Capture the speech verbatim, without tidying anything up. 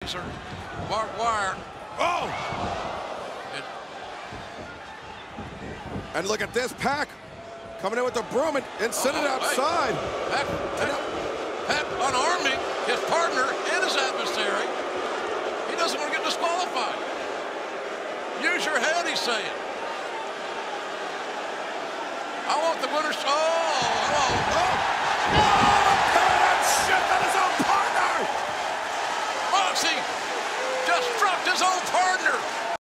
razor, barbed wire. Oh! And, and look at this, Pac coming in with the broom and, and sending oh, it outside. Pac, Pac, Pac unarming his partner and his adversary. He doesn't want to get disqualified. Use your head, he's saying. I want the winner. Oh!